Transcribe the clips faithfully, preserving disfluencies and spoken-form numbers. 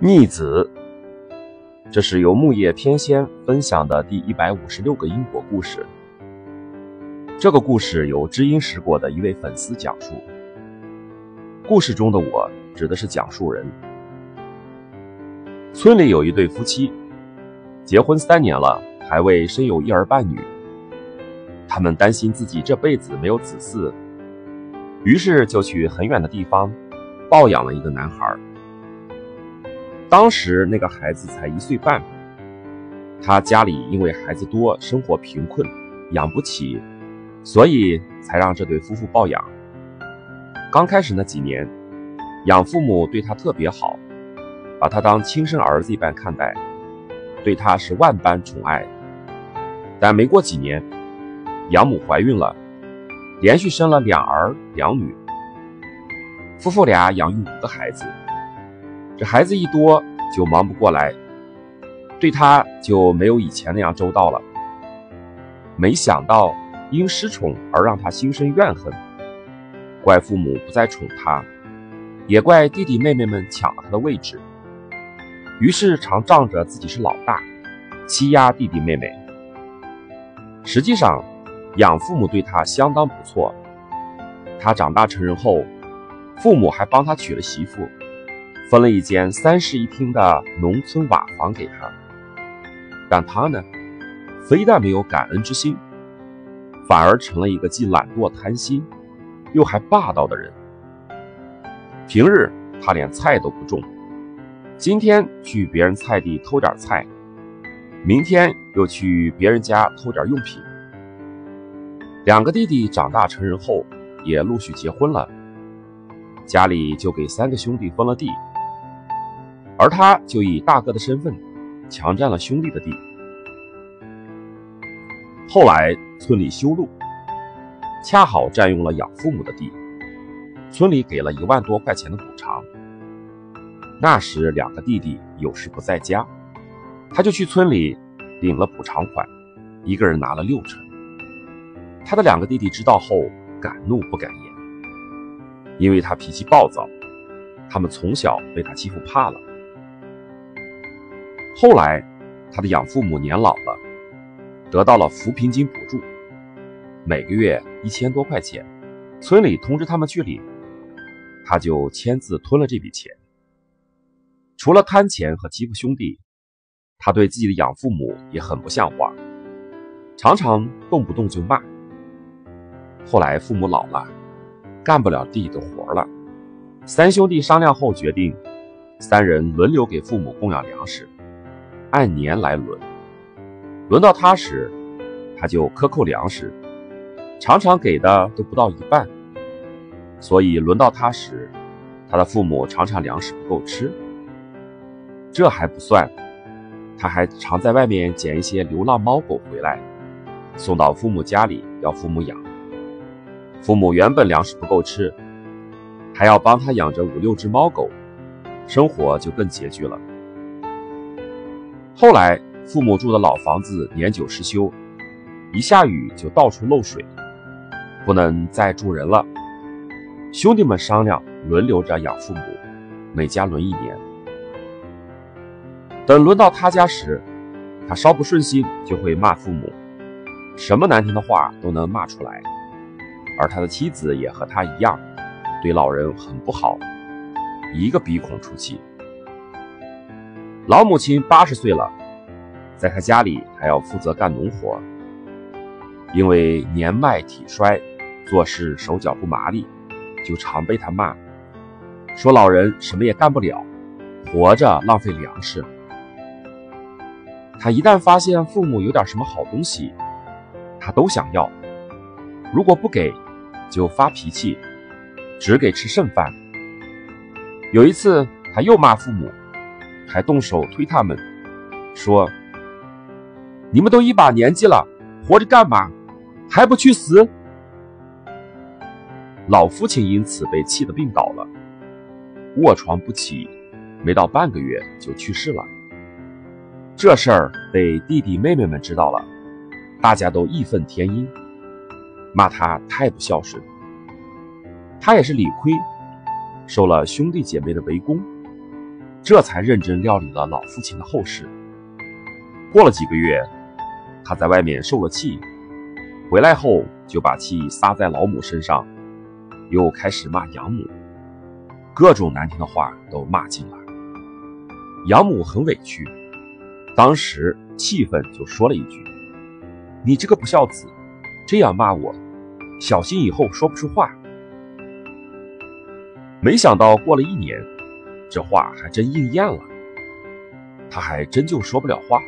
逆子，这是由木叶天仙分享的第一百五十六个因果故事。这个故事由知音识果的一位粉丝讲述。故事中的我指的是讲述人。村里有一对夫妻，结婚三年了，还未生有一儿半女。他们担心自己这辈子没有子嗣，于是就去很远的地方抱养了一个男孩。当时那个孩子才一岁半，他家里因为孩子多，生活贫困，养不起，所以才让这对夫妇抱养。刚开始那几年，养父母对他特别好，把他当亲生儿子一般看待，对他是万般宠爱。但没过几年，养母怀孕了，连续生了两儿两女，夫妇俩养育五个孩子。这孩子一多就忙不过来，对他就没有以前那样周到了。没想到因失宠而让他心生怨恨，怪父母不再宠他，也怪弟弟妹妹们抢了他的位置，于是常仗着自己是老大，欺压弟弟妹妹。实际上养父母对他相当不错，他长大成人后，父母还帮他娶了媳妇，分了一间三室一厅的农村瓦房给他。但他呢，非但没有感恩之心，反而成了一个既懒惰贪心又还霸道的人。平日他连菜都不种，今天去别人菜地偷点菜，明天又去别人家偷点用品。两个弟弟长大成人后也陆续结婚了，家里就给三个兄弟分了地，而他就以大哥的身份强占了兄弟的地。后来村里修路，恰好占用了养父母的地，村里给了一万多块钱的补偿。那时两个弟弟有时不在家，他就去村里领了补偿款，一个人拿了六成。他的两个弟弟知道后敢怒不敢言，因为他脾气暴躁，他们从小被他欺负怕了。后来他的养父母年老了，得到了扶贫金补助，每个月一千多块钱，村里通知他们去领，他就签字吞了这笔钱。除了贪钱和欺负兄弟，他对自己的养父母也很不像话，常常动不动就骂。后来父母老了，干不了地的活了，三兄弟商量后决定，三人轮流给父母供养粮食，按年来轮。轮到他时，他就克扣粮食，常常给的都不到一半。所以轮到他时，他的父母常常粮食不够吃。这还不算，他还常在外面捡一些流浪猫狗回来，送到父母家里要父母养。父母原本粮食不够吃，还要帮他养着五六只猫狗，生活就更拮据了。后来父母住的老房子年久失修，一下雨就到处漏水，不能再住人了。兄弟们商量轮流着养父母，每家轮一年。等轮到他家时，他稍不顺心就会骂父母，什么难听的话都能骂出来。而他的妻子也和他一样，对老人很不好，一个鼻孔出气。老母亲八十岁了，在他家里还要负责干农活，因为年迈体衰，做事手脚不麻利，就常被他骂，说老人什么也干不了，活着浪费粮食。他一旦发现父母有点什么好东西，他都想要，如果不给就发脾气，只给吃剩饭。有一次他又骂父母，还动手推他们，说你们都一把年纪了，活着干嘛？还不去死？老父亲因此被气得病倒了，卧床不起，没到半个月就去世了。这事儿被弟弟妹妹们知道了，大家都义愤填膺，骂他太不孝顺。他也是理亏，受了兄弟姐妹的围攻， 这才认真料理了老父亲的后事。过了几个月，他在外面受了气，回来后就把气撒在老母身上，又开始骂养母，各种难听的话都骂尽了。养母很委屈，当时气愤就说了一句：你这个不孝子，这样骂我，小心以后说不出话。没想到过了一年，这话还真应验了，他还真就说不了话。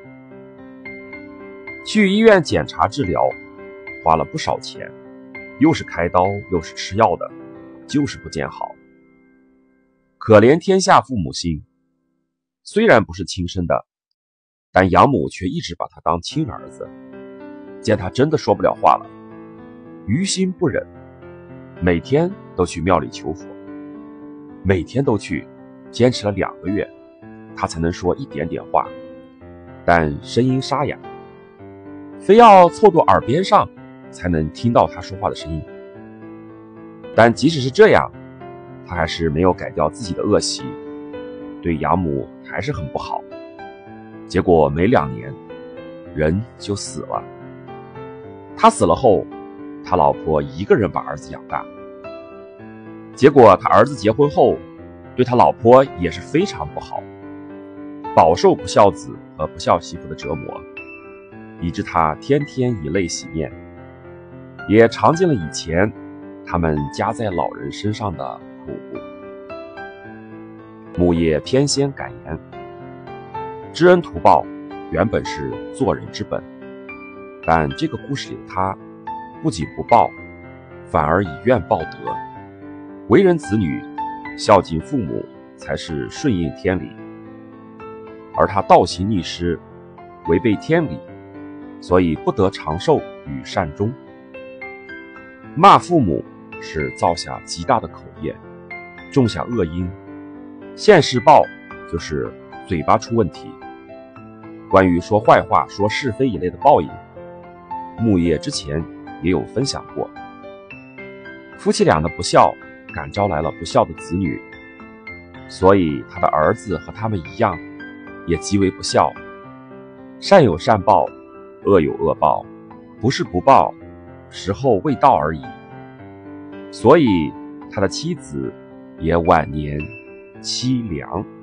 去医院检查治疗，花了不少钱，又是开刀又是吃药的，就是不见好。可怜天下父母心，虽然不是亲生的，但养母却一直把他当亲儿子。见他真的说不了话了，于心不忍，每天都去庙里求佛，每天都去，坚持了两个月，他才能说一点点话，但声音沙哑，非要凑到耳边上才能听到他说话的声音。但即使是这样，他还是没有改掉自己的恶习，对养母还是很不好。结果没两年，人就死了。他死了后，他老婆一个人把儿子养大。结果他儿子结婚后，对他老婆也是非常不好，饱受不孝子和不孝媳妇的折磨，以致他天天以泪洗面，也尝尽了以前他们加在老人身上的苦。母爷偏先敢言，知恩图报原本是做人之本，但这个故事里的他不仅不报，反而以怨报德。为人子女，孝敬父母才是顺应天理，而他倒行逆施，违背天理，所以不得长寿与善终。骂父母是造下极大的口业，种下恶因，现世报就是嘴巴出问题。关于说坏话、说是非一类的报应，木叶之前也有分享过。夫妻俩的不孝感招来了不孝的子女，所以他的儿子和他们一样，也极为不孝。善有善报，恶有恶报，不是不报，时候未到而已。所以他的妻子也晚年凄凉。